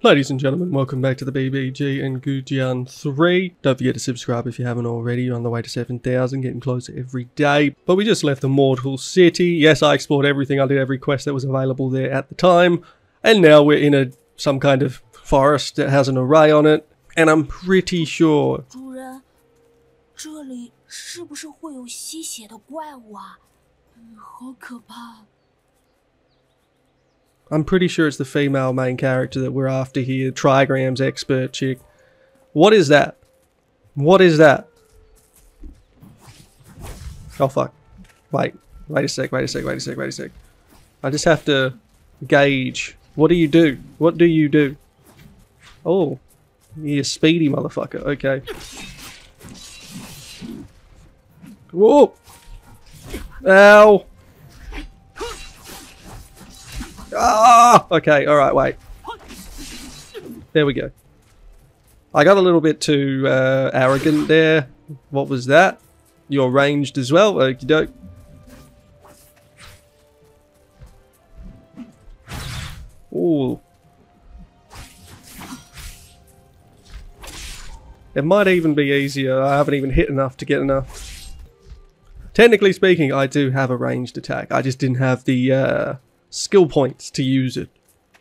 Ladies and gentlemen, welcome back to the BBG and Gujian 3. Don't forget to subscribe if you haven't already. You're on the way to 7,000, getting closer every day. But we just left the Mortal City. Yes, I explored everything. I did every quest that was available there at the time. And now we're in some kind of forest that has an array on it. And I'm pretty sure... 主人，这里是不是会有吸血的怪物啊？好可怕！ I'm pretty sure it's the female main character that we're after here, Trigrams expert chick. What is that? What is that? Oh fuck. Wait a sec. I just have to gauge. What do you do? What do you do? Oh, you're a speedy motherfucker. Okay. Whoa! Ow! Ah! Okay, alright, wait. There we go. I got a little bit too arrogant there. What was that? You're ranged as well? Okie doke. Ooh. It might even be easier. I haven't even hit enough to get enough. Technically speaking, I do have a ranged attack. I just didn't have the skill points to use it.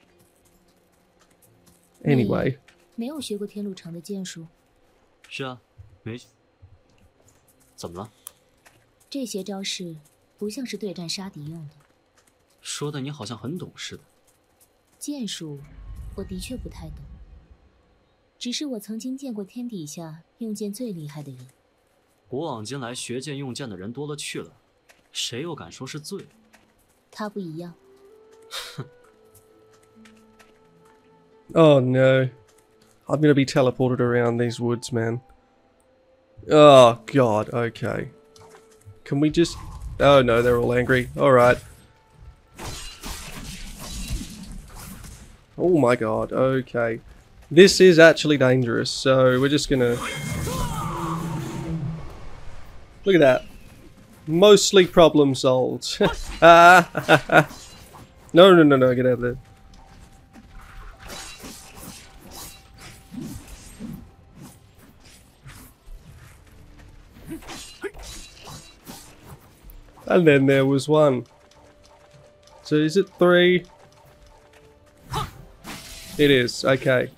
Anyway. 没有学过天路城的剑术。 是啊，没。怎么了？ 这些招式不像是对战杀敌用的。 说的你好像很懂似的。 剑术，我的确不太懂。只是我曾经见过天底下用剑最厉害的人。 古往今来学剑用剑的人多了去了，谁又敢说是最？ 他不一样。 Oh no. I'm gonna be teleported around these woods, man. Oh god, okay. Can we just... Oh no, they're all angry. Alright. Oh my god, okay. This is actually dangerous, so we're just gonna... Look at that. Mostly problem solved. No, get out of there. And then there was one. So is it 3? It is, okay.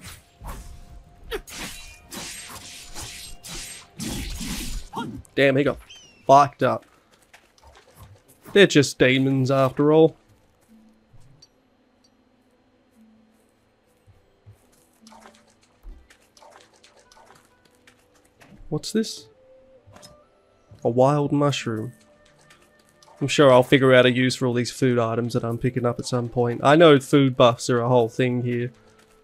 Damn, he got fucked up. They're just demons after all. What's this? A wild mushroom. I'm sure I'll figure out a use for all these food items that I'm picking up at some point. I know food buffs are a whole thing here.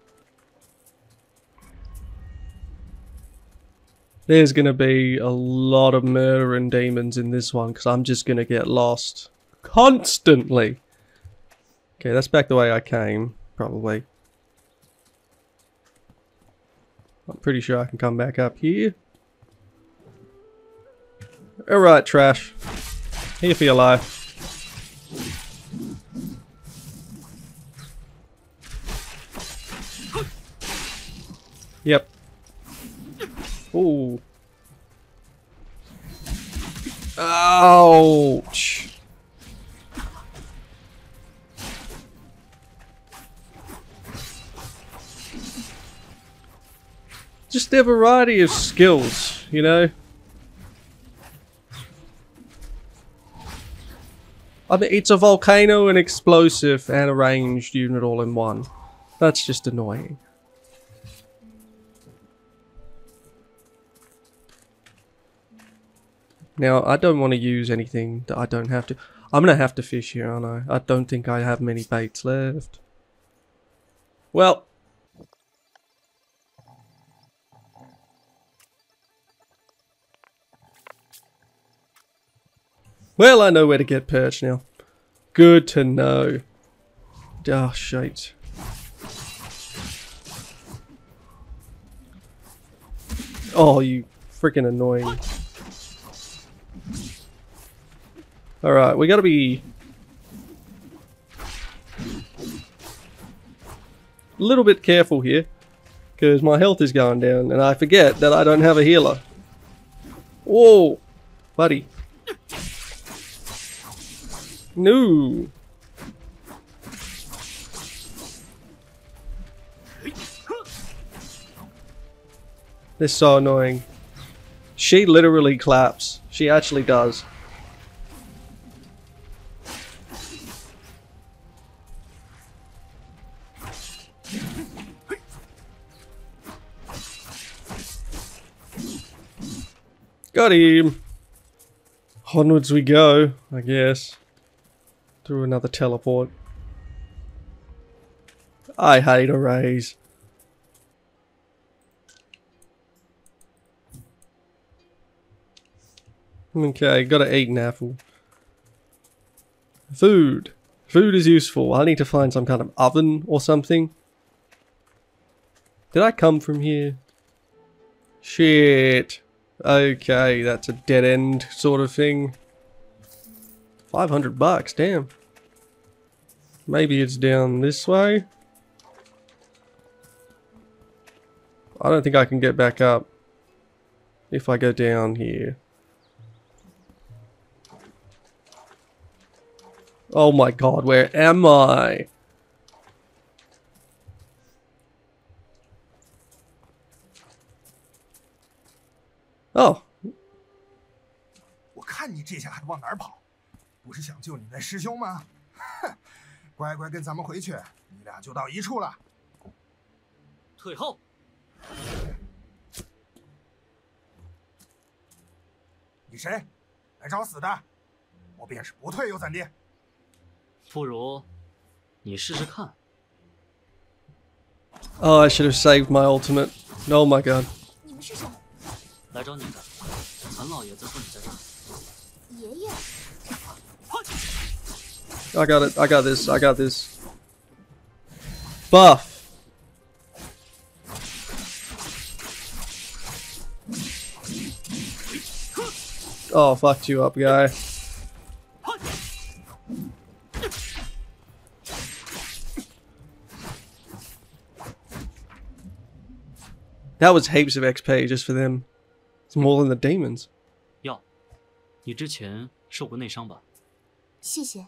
There's gonna be a lot of murder and demons in this one because I'm just gonna get lost constantly. Okay, that's back the way I came, probably. I'm pretty sure I can come back up here. Alright, trash. Here for your life. Yep. Ooh. Ouch. Just a variety of skills, you know? I mean, it's a volcano, an explosive, and a ranged unit all in one. That's just annoying. Now, I don't want to use anything that I don't have to. I'm going to have to fish here, aren't I? I don't think I have many baits left. Well. Well, I know where to get perch now. Good to know. Oh, shite. Oh, you freaking annoying. Alright, we gotta be... a little bit careful here, because my health is going down, and I forget that I don't have a healer. Whoa, buddy. No. This is so annoying. She literally claps. She actually does. Got him. Onwards we go, I guess. Through another teleport. I hate arrays. Okay, gotta eat an apple. Food. Food is useful. I need to find some kind of oven or something. Did I come from here? Shit. Okay, that's a dead end sort of thing. $500, damn. Maybe it's down this way. I don't think I can get back up if I go down here. Oh my god, where am I? Oh. 我看你这下还往哪儿跑？不是想救你那师兄吗？哼，乖乖跟咱们回去，你俩就到一处了。 退后！ 你谁？来找死的？我便是不退又怎地？ 不如你试试看。 Oh, I should have saved my ultimate. Oh my god. 你们是谁？ 来找你的，岑老爷子说你在这儿。 爷爷。 I got it. I got this. I got this. Buff. Oh, fucked you up, guy. That was heaps of XP just for them. It's more than the demons. 药，你之前受过内伤吧？ 谢谢。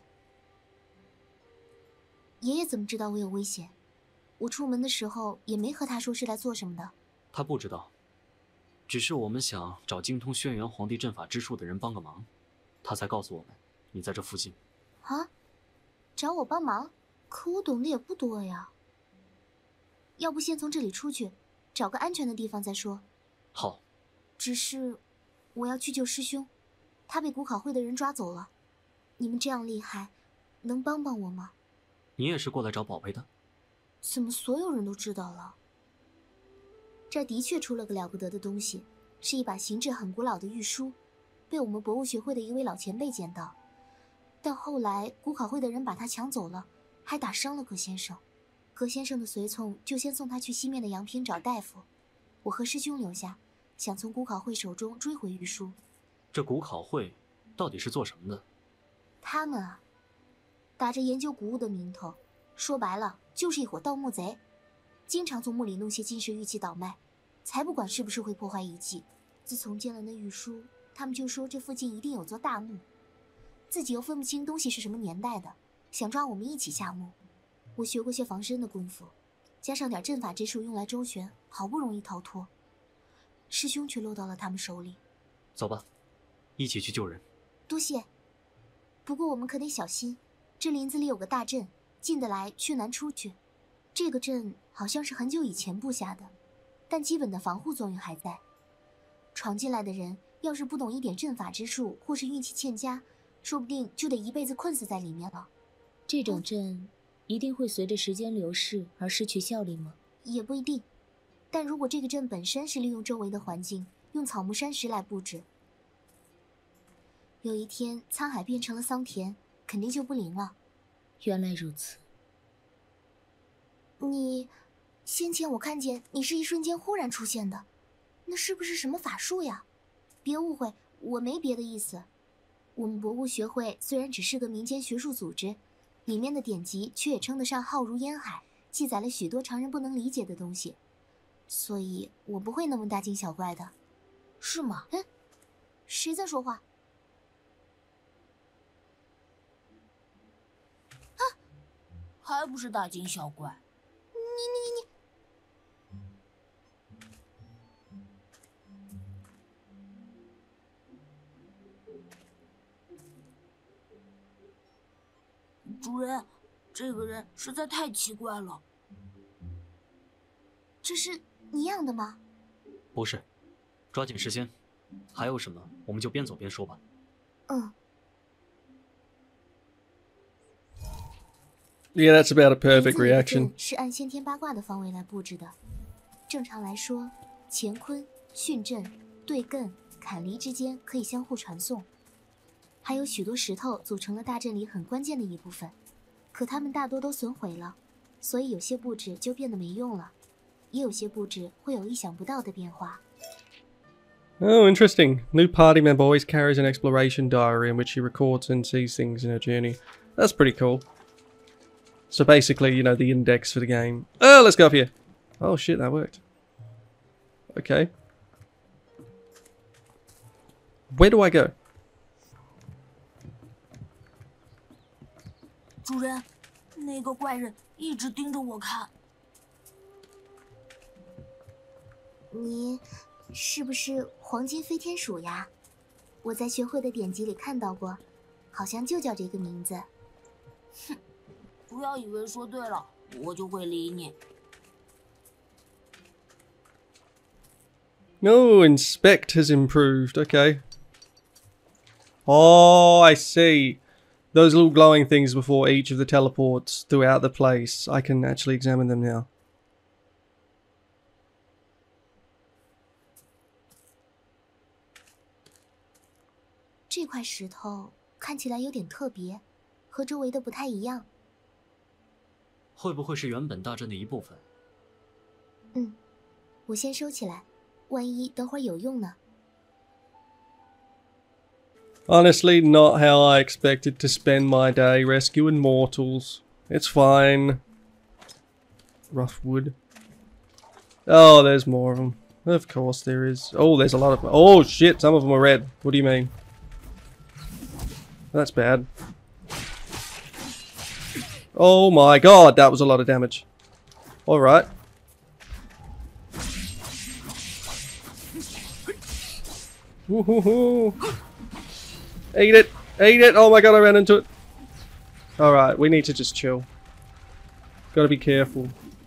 爷爷怎么知道我有危险？我出门的时候也没和他说是来做什么的。 他不知道，只是我们想找精通轩辕皇帝阵法之术的人帮个忙，他才告诉我们你在这附近。 啊？找我帮忙？可我懂得也不多呀。要不先从这里出去，找个安全的地方再说。 好。 只是我要去救师兄，他被古考会的人抓走了。你们这样厉害，能帮帮我吗？ 你也是过来找宝贝的？ 怎么所有人都知道了？这的确出了个了不得的东西，是一把形制很古老的玉书，被我们博物学会的一位老前辈捡到。但后来古考会的人把他抢走了，还打伤了葛先生。葛先生的随从就先送他去西面的阳平找大夫，我和师兄留下，想从古考会手中追回玉书。 这古考会到底是做什么的？ 他们啊，打着研究古物的名头，说白了就是一伙盗墓贼，经常从墓里弄些金石玉器倒卖，才不管是不是会破坏遗迹。自从见了那玉书，他们就说这附近一定有座大墓，自己又分不清东西是什么年代的，想抓我们一起下墓。我学过些防身的功夫，加上点阵法之术用来周旋，好不容易逃脱。师兄却落到了他们手里。 走吧，一起去救人。 多谢。不过我们可得小心，这林子里有个大阵，进得来却难出去。这个阵好像是很久以前布下的，但基本的防护作用还在。闯进来的人要是不懂一点阵法之术，或是运气欠佳，说不定就得一辈子困死在里面了。 这种阵一定会随着时间流逝而失去效力吗？ 也不一定。但如果这个阵本身是利用周围的环境，用草木山石来布置，有一天沧海变成了桑田，肯定就不灵了。 原来如此。 你，先前我看见你是一瞬间忽然出现的，那是不是什么法术呀？别误会，我没别的意思。我们博物学会虽然只是个民间学术组织，里面的典籍却也称得上浩如烟海， 记载了许多常人不能理解的东西，所以我不会那么大惊小怪的。 是吗？ 嗯，谁在说话？ 还不是大惊小怪。 你， 主人，这个人实在太奇怪了。 这是你养的吗？ 不是，抓紧时间。还有什么，我们就边走边说吧。 嗯。 Yeah, that's about a perfect 名字里的 reaction. 阵是按先天八卦的方位来布置的。正常来说，乾坤、巽震、兑艮、坎离之间可以相互传送。还有许多石头组成了大阵里很关键的一部分，可它们大多都损毁了，所以有些布置就变得没用了，也有些布置会有意想不到的变化。 Oh, interesting. New party member always carries an exploration diary in which she records and sees things in her journey. That's pretty cool. So basically, you know, the index for the game. Oh, let's go up here. Oh shit, that worked. Okay. Where do I go? 主人，那个怪人一直盯着我看。 你是不是黄金飞天鼠呀？我在学会的典籍里看到过，好像就叫这个名字。 哼。 不要以为说对了，我就会理你。 No, inspect has improved. Okay. Oh, I see. Those little glowing things before each of the teleports throughout the place. I can actually examine them now. 这块石头看起来有点特别，和周围的不太一样。 会不会是原本大阵的一部分？ 嗯，我先收起来，万一等会儿有用呢。 Honestly, not how I expected to spend my day rescuing mortals. It's fine. Rough wood. Oh, there's more of them. Of course there is. Oh, there's a lot of them. Oh shit, some of them are red. What do you mean? That's bad. Oh my god, that was a lot of damage. Alright. Woohoo! Eat it! Eat it! Oh my god, I ran into it. Alright, we need to just chill. Gotta be careful.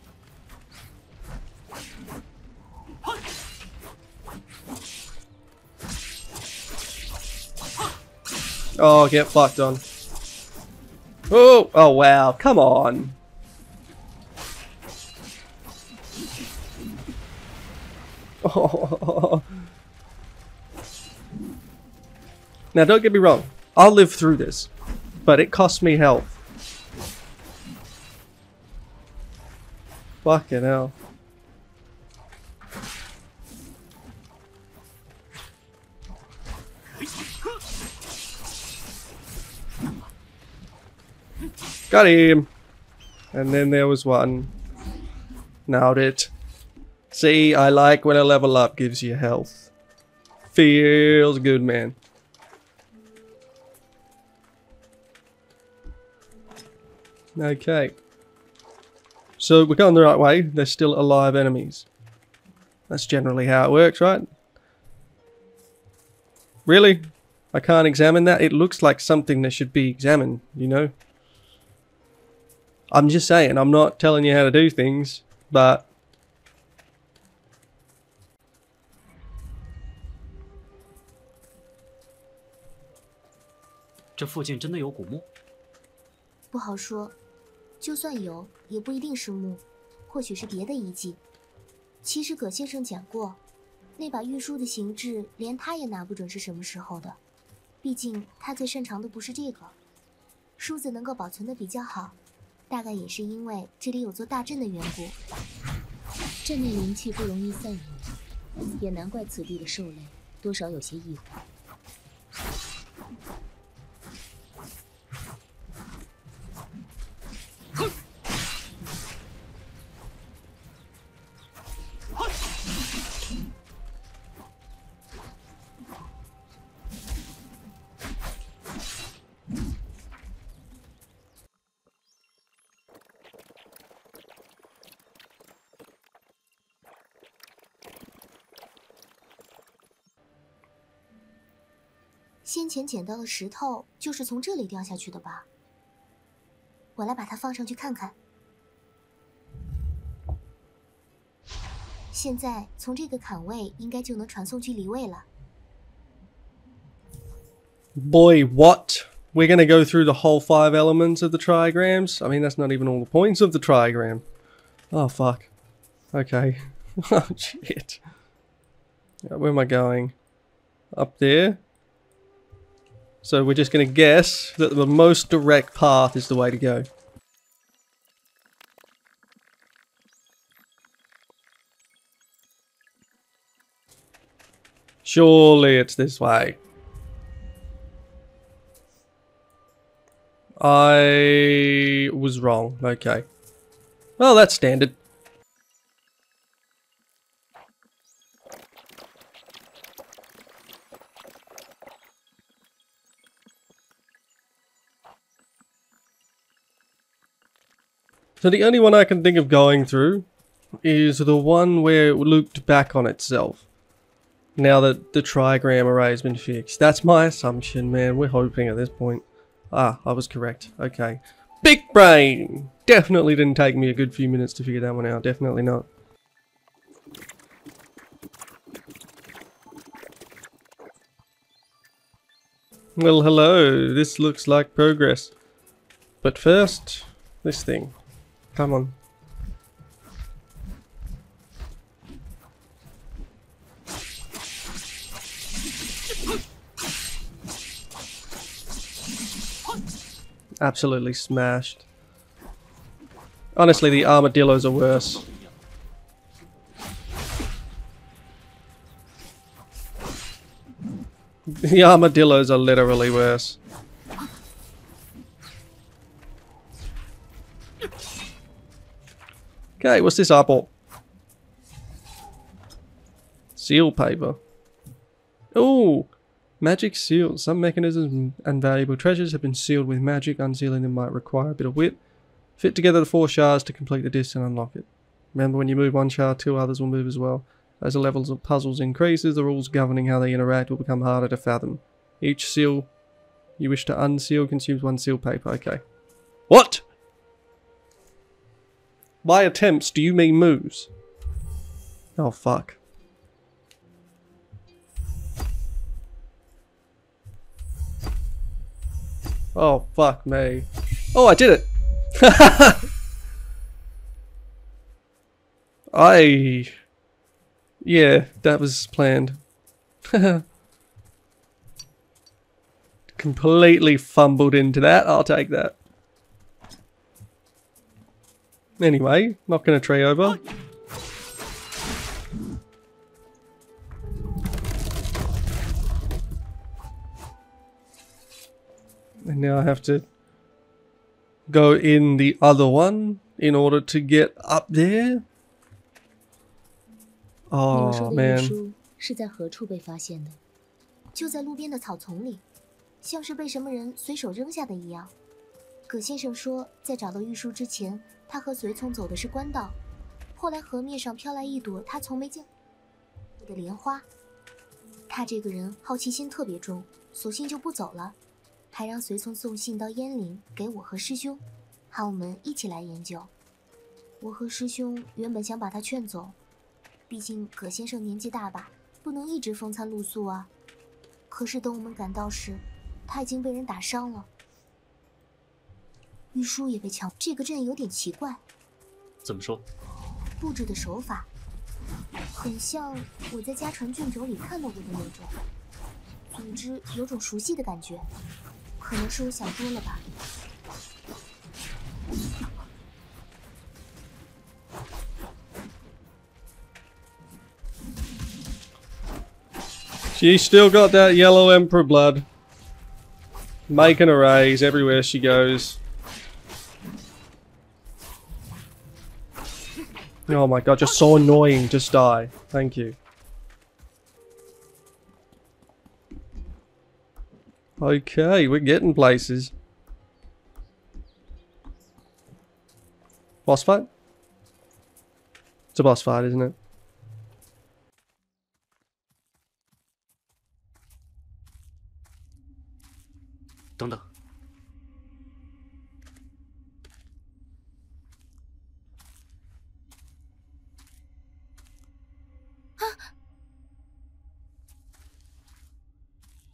Oh, get fucked on. Oh, oh wow, come on. Oh. Now don't get me wrong, I'll live through this, but it costs me health. Fucking hell. Got him! And then there was one. Nailed it. See, I like when a level up gives you health. Feels good, man. Okay. So we're going the right way. There's still alive enemies. That's generally how it works, right? Really? I can't examine that? It looks like something that should be examined, you know? I'm just saying, I'm not telling you how to do things, but... 这附近真的有古墓？ 不好说，就算有，也不一定是墓，或许是别的遗迹。其实葛先生讲过，那把玉书的形制，连他也拿不准是什么时候的。毕竟他最擅长的不是这个。梳子能够保存的比较好，大概也是因为这里有座大阵的缘故。 阵内灵气不容易散逸，也难怪此地的兽类多少有些异化。 先前捡到的石头就是从这里掉下去的吧？我来把它放上去看看。现在从这个坎位应该就能传送去离位了。 Boy, what? We're gonna go through the whole 5 elements of the trigrams? I mean, that's not even all the points of the trigram. Oh, fuck. Okay. Oh, shit. Where am I going? Up there? So we're just gonna guess that the most direct path is the way to go. Surely it's this way. I was wrong. Okay. Well, that's standard. So the only one I can think of going through is the one where it looped back on itself. Now that the trigram array has been fixed. That's my assumption, man. We're hoping at this point. Ah, I was correct. Okay. Big brain! Definitely didn't take me a good few minutes to figure that one out. Definitely not. Well, hello. This looks like progress. But first, this thing. Come on. Absolutely smashed. Honestly, the armadillos are worse. The armadillos are literally worse. Okay, what's this apple? Seal paper. Oh! Magic seals. Some mechanisms and valuable treasures have been sealed with magic. Unsealing them might require a bit of wit. Fit together the 4 shards to complete the disc and unlock it. Remember, when you move one shard, 2 others will move as well. As the levels of puzzles increases, the rules governing how they interact will become harder to fathom. Each seal you wish to unseal consumes 1 seal paper. Okay. What? By attempts, do you mean moves? Oh, fuck. Oh, fuck me. Oh, I did it! Yeah, that was planned. Completely fumbled into that. I'll take that. Anyway, knocking a tree over. And now I have to go in the other one in order to get up there. 你 Oh 说的玉 man. 书是在何处被发现的？ 就在路边的草丛里，像是被什么人随手扔下的一样。葛先生说，在找到玉书之前，他和随从走的是官道，后来河面上飘来一朵他从没见过的莲花。他这个人好奇心特别重，索性就不走了，还让随从送信到燕岭给我和师兄，喊我们一起来研究。我和师兄原本想把他劝走，毕竟葛先生年纪大吧，不能一直风餐露宿啊。可是等我们赶到时，他已经被人打伤了。玉书也被抢，这个阵有点奇怪。 怎么说？ 布置的手法很像我在家传卷轴里看到过的那种，总之有种熟悉的感觉。可能是我想多了吧。 She still got that yellow emperor blood. Making arrays everywhere she goes. Oh my god, just so annoying. Just die. Thank you. Okay, we're getting places. Boss fight? It's a boss fight, isn't it?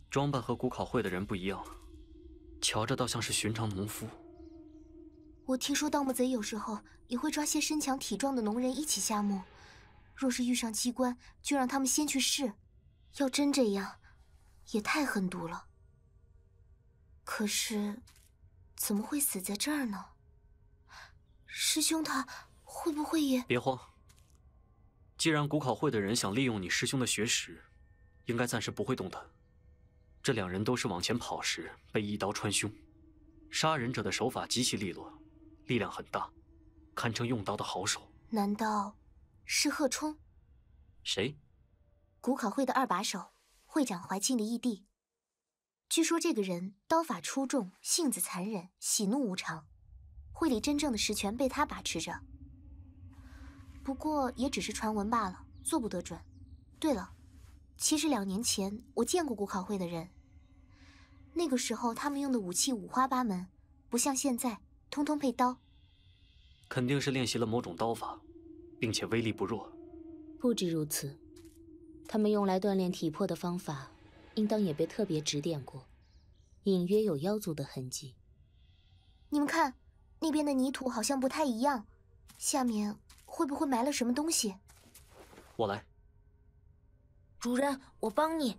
装扮和古考会的人不一样，瞧着倒像是寻常农夫。 我听说盗墓贼有时候也会抓些身强体壮的农人一起下墓，若是遇上机关，就让他们先去试。要真这样，也太狠毒了。可是，怎么会死在这儿呢？师兄他会不会也…… 别慌，既然古考会的人想利用你师兄的血史，应该暂时不会动弹。这两人都是往前跑时被一刀穿胸，杀人者的手法极其利落，力量很大，堪称用刀的好手。 难道是贺冲？ 谁？ 古考会的二把手，会长怀庆的义弟。据说这个人刀法出众，性子残忍，喜怒无常，会里真正的实权被他把持着。不过也只是传闻罢了，做不得准。对了，其实2年前我见过古考会的人，那个时候他们用的武器五花八门，不像现在通通配刀。 肯定是练习了某种刀法，并且威力不弱。 不止如此，他们用来锻炼体魄的方法，应当也被特别指点过，隐约有妖族的痕迹。 你们看，那边的泥土好像不太一样，下面会不会埋了什么东西？ 我来。 主人，我帮你。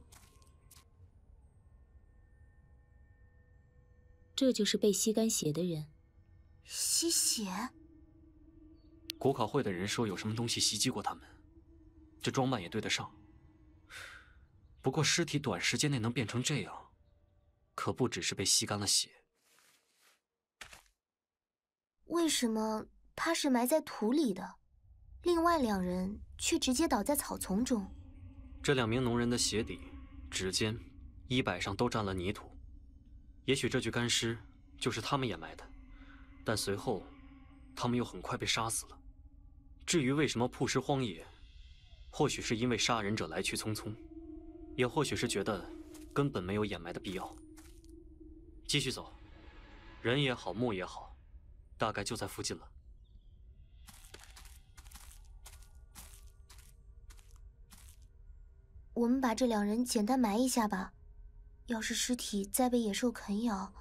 这就是被吸干血的人。 吸血？ 古考会的人说有什么东西袭击过他们，这装扮也对得上。不过尸体短时间内能变成这样，可不只是被吸干了血。 为什么他是埋在土里的，另外2人却直接倒在草丛中？ 这2名农人的鞋底、指尖、衣摆上都沾了泥土，也许这具干尸就是他们掩埋的，但随后他们又很快被杀死了。至于为什么曝尸荒野，或许是因为杀人者来去匆匆，也或许是觉得根本没有掩埋的必要。继续走，人也好，墓也好，大概就在附近了。 我们把这2人简单埋一下吧，要是尸体再被野兽啃咬。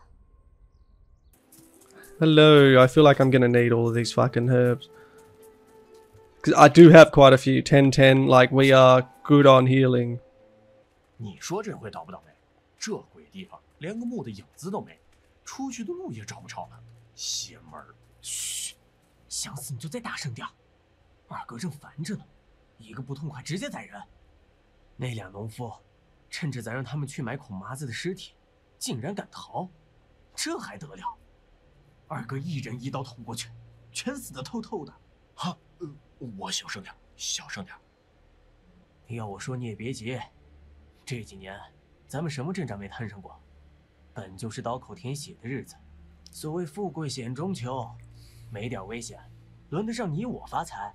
Hello, I feel like I'm gonna need all of these fucking herbs. Because I do have quite a few. 10-10, like we are good on healing. 你说这回倒不倒霉？这鬼地方连个墓的影子都没，出去的路也找不着了，邪门儿！嘘，想死你就再大声点。二哥正烦着呢，一个不痛快直接宰人。那俩农夫趁着咱让他们去埋孔麻子的尸体，竟然敢逃，这还得了？二哥一人一刀捅过去，全死得透透的。哈，我小声点，小声点。要我说你也别急，这几年咱们什么阵仗没摊上过，本就是刀口舔血的日子。所谓富贵险中求，没点危险，轮得上你我发财？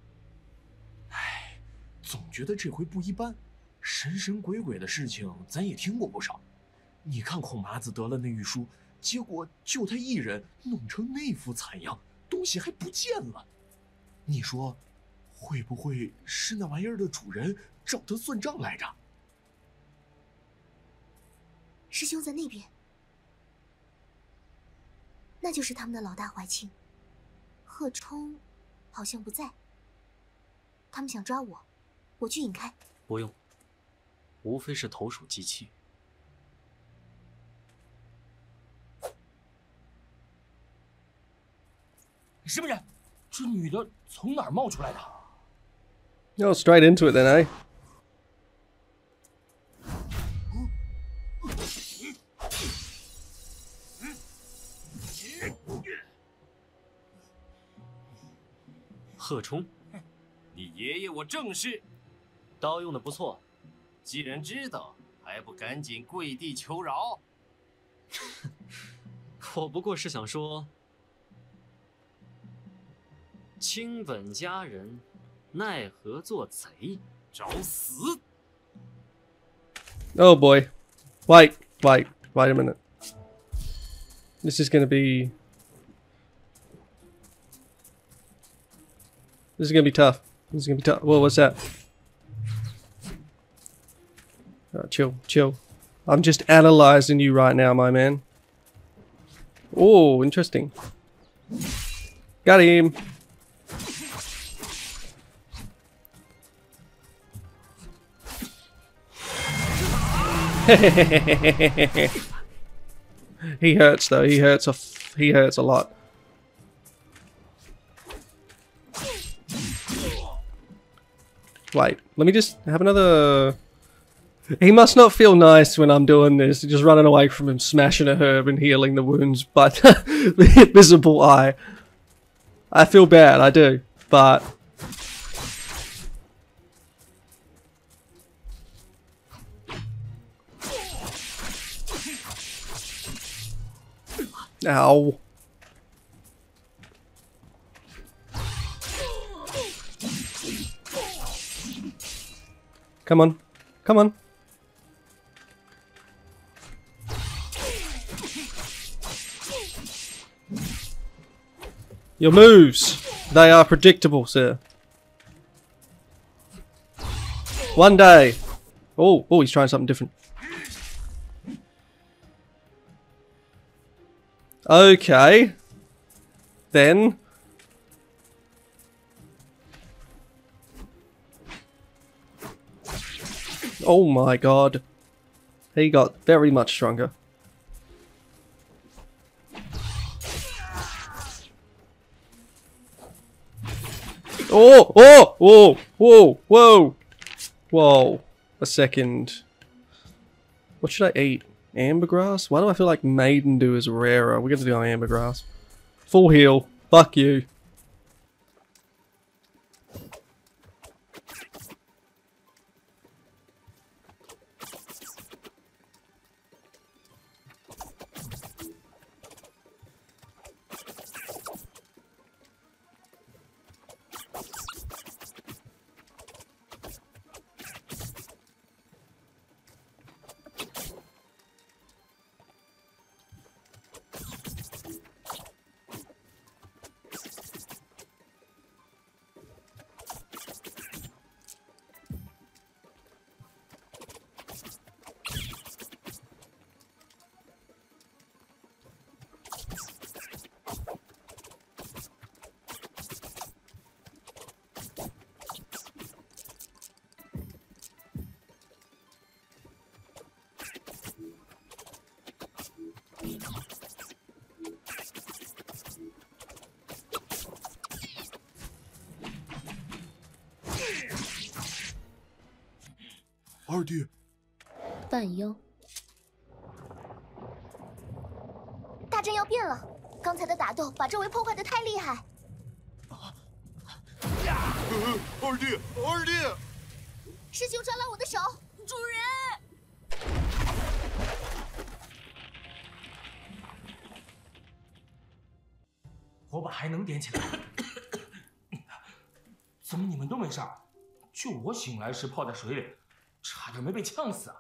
唉，总觉得这回不一般，神神鬼鬼的事情咱也听过不少。你看孔麻子得了那玉书，结果就他一人弄成那副惨样，东西还不见了。你说，会不会是那玩意儿的主人找他算账来着？ 师兄在那边，那就是他们的老大怀庆。贺冲好像不在，他们想抓我，我去引开。 不用，无非是投鼠忌器。 什么人？这女的从哪儿冒出来的？ Oh, straight into it then, eh? 贺冲， 你爷爷我正是。 刀用的不错。 既然知道，还不赶紧跪地求饶？ 我不过是想说，清本佳人，奈何做贼？ 找死！ Oh boy. Wait a minute. This is gonna be... This is gonna be tough. This is gonna be tough. Whoa, what's that? Chill. I'm just analyzing you right now, my man. Oh, interesting. Got him. He hurts though. He hurts a lot. Wait, let me just have another. He must not feel nice when I'm doing this, just running away from him, smashing a herb and healing the wounds by the invisible eye. I feel bad, I do, but... Ow. Come on. Come on. Your moves, they are predictable, sir. One day. Oh, he's trying something different. Okay. Then. Oh my god. He got very much stronger. Whoa. A second. What should I eat? Ambergrass? Why do I feel like Maiden Dew is rarer? We're gonna do ambergrass. Full heal. Fuck you. 二弟， 半妖， 大阵要变了，刚才的打斗把周围破坏的太厉害。 二弟，二弟！ 师兄抓了我的手，主人。 火把还能点起来？怎么你们都没事儿？就我醒来时泡在水里，差点没被呛死啊！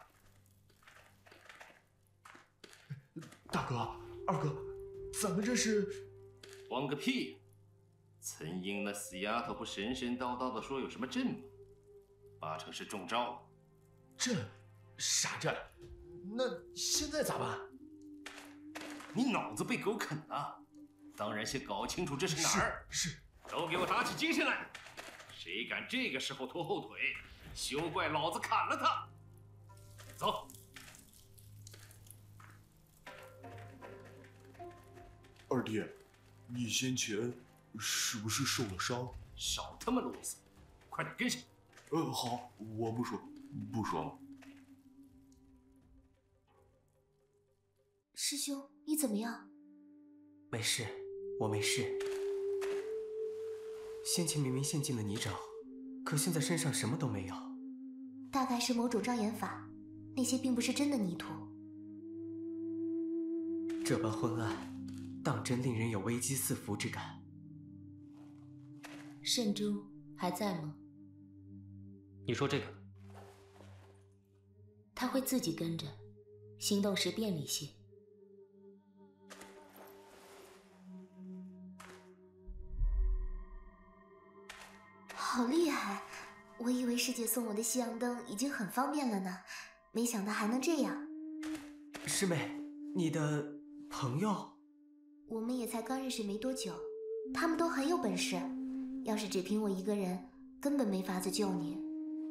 大哥，二哥，咱们这是…… 慌个屁！岑英那死丫头不神神叨叨的说有什么阵吗？八成是中招了。 阵？啥阵？那现在咋办？ 你脑子被狗啃了？当然先搞清楚这是哪儿。 是。 都给我打起精神来！谁敢这个时候拖后腿，休怪老子砍了他！走。 二弟，你先前是不是受了伤？ 少他妈啰嗦，快点跟上！ 好，我不说，不说了。 师兄，你怎么样？ 没事，我没事。先前明明陷进了泥沼，可现在身上什么都没有。 大概是某种障眼法，那些并不是真的泥土。 这般昏暗，当真令人有危机四伏之感。 圣珠还在吗？ 你说这个？ 他会自己跟着，行动时便利些。 好厉害！我以为师姐送我的西洋灯已经很方便了呢，没想到还能这样。 师妹，你的朋友？ 我们也才刚认识没多久，他们都很有本事，要是只凭我一个人，根本没法子救你。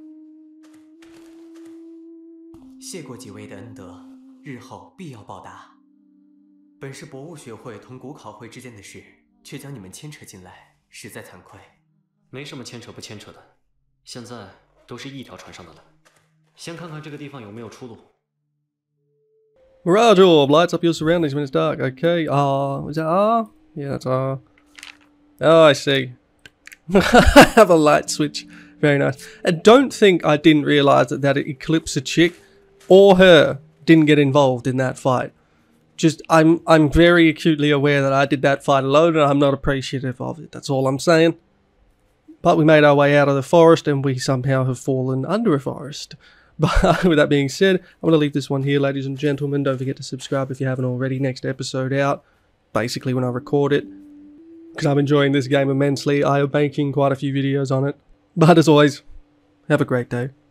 谢过几位的恩德，日后必要报答。本是博物学会同古考会之间的事，却将你们牵扯进来，实在惭愧。 没什么牵扯不牵扯的，现在都是一条船上的了。先看看这个地方有没有出路。 Mirage orb lights up your surroundings when it's dark. Okay, is that R? Yeah, that's R. Oh, I see. I have a light switch. Very nice. And don't think I didn't realise that Eclipse chick or her didn't get involved in that fight. Just, I'm very acutely aware that I did that fight alone and I'm not appreciative of it. That's all I'm saying. But we made our way out of the forest and we somehow have fallen under a forest. But with that being said, I'm going to leave this one here, ladies and gentlemen. Don't forget to subscribe if you haven't already. Next episode out, basically when I record it. Because I'm enjoying this game immensely. I am making quite a few videos on it. But as always, have a great day.